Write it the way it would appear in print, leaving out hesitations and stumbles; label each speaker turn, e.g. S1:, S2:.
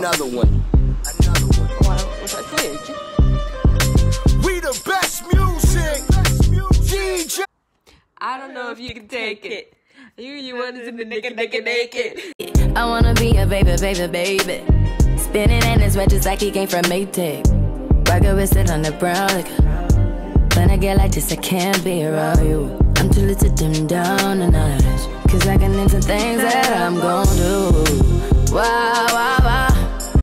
S1: another one.
S2: What's that clear?
S1: We the best music. DJ.
S2: I don't know if you can take it. You want to be naked.
S3: I wanna be a baby. Spinning in his red just like he came from Maytag. Rocket with it on the brown liquor. When I get like this, I can't be around you. I'm too little to dim down the notch, 'cause I can into things that I'm gon' do. Wow, wow.